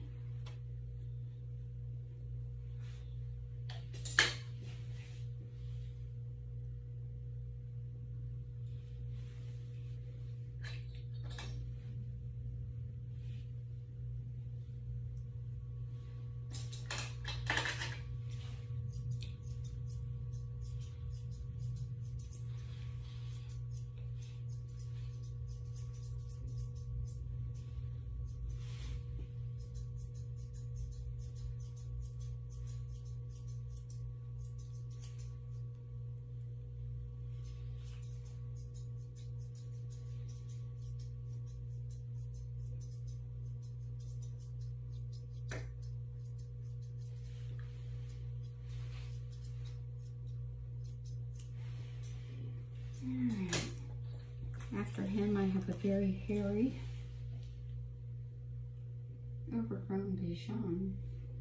Alright, after him I have a very hairy, overgrown Bichon.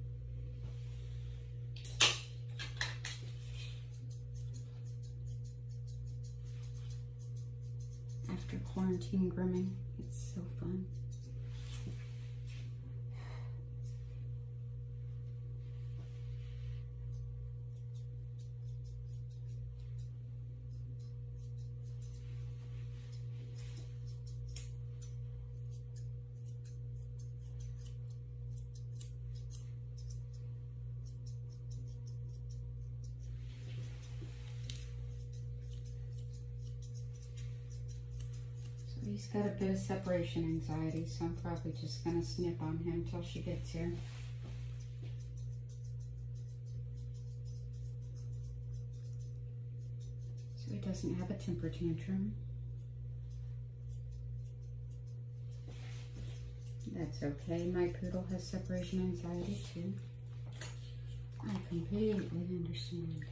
After quarantine grooming, it's so fun. He's got a bit of separation anxiety, so I'm probably just going to snip on him till she gets here. So he doesn't have a temper tantrum. That's okay. My poodle has separation anxiety too. I completely understand.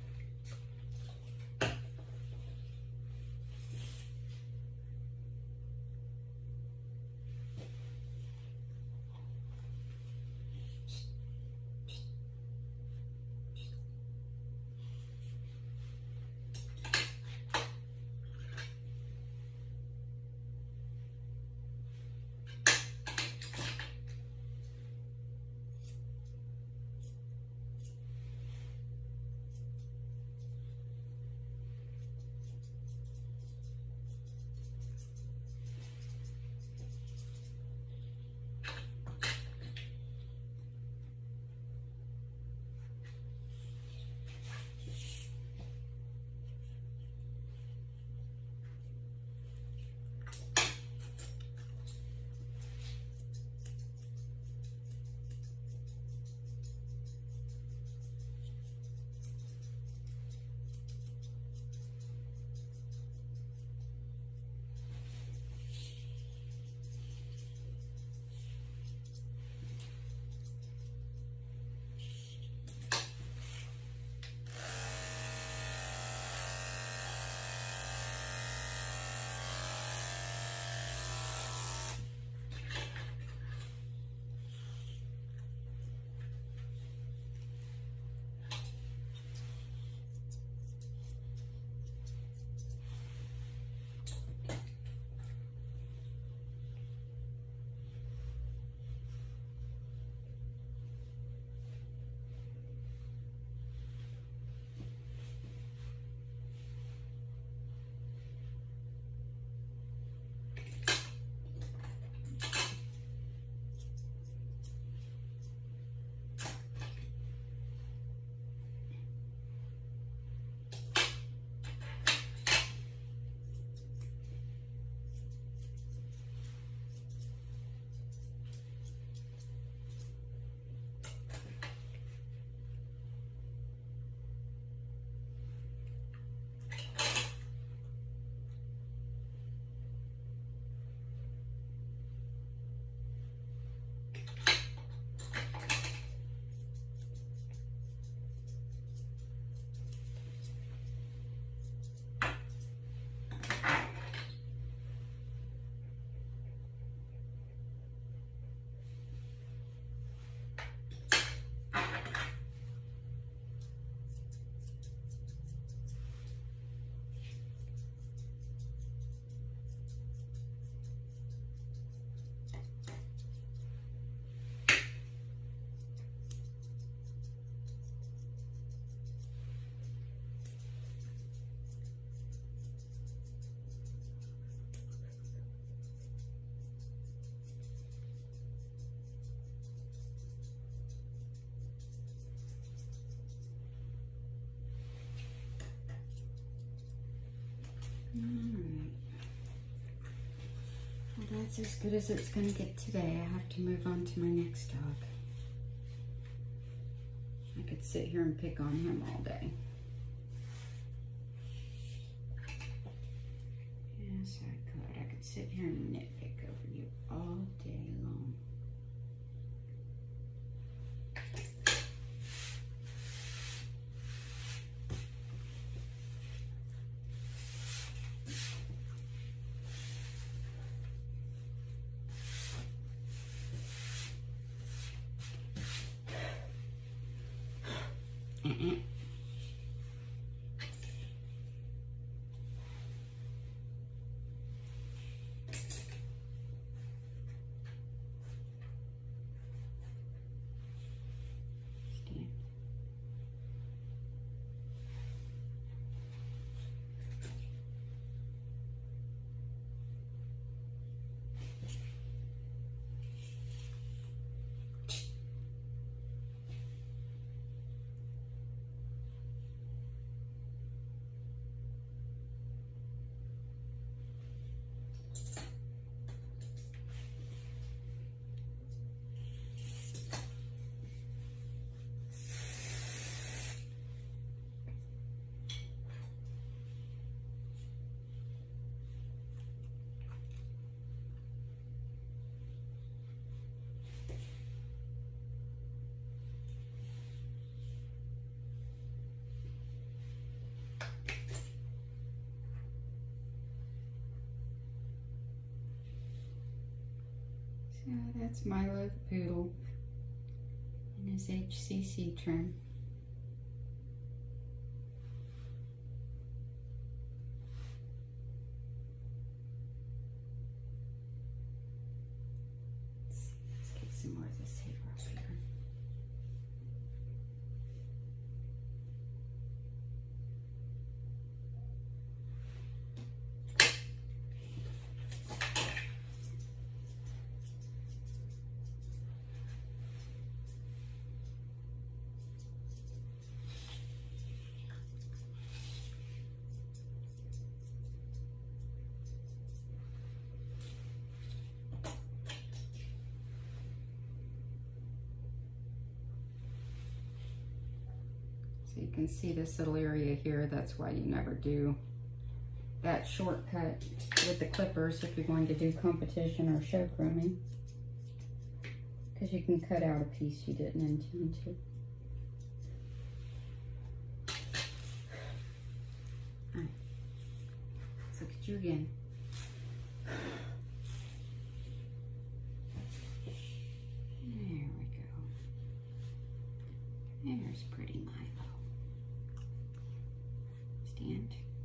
Alright. Well, that's as good as it's going to get today. I have to move on to my next dog. I could sit here and pick on him all day. Yes, I could. I could sit here and nitpick over you all day long. Mm-mm. So that's Milo the Poodle in his H C C trim. Let's see, let's get some more of this hair up here. So you can see this little area here. That's why you never do that shortcut with the clippers if you're going to do competition or show grooming, because you can cut out a piece you didn't intend to. All right, let's look at you again. There we go. There's pretty Milo. Stand.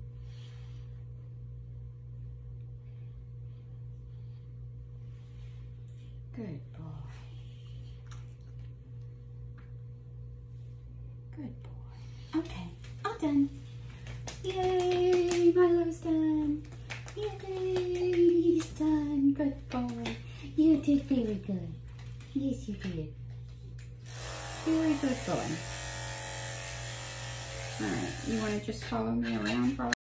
Good boy. Good boy. Okay, all done. Yay, Milo's done. Yay, he's done. Good boy. You did very good. Yes, you did. Very good boy. All right, you want to just follow me around while I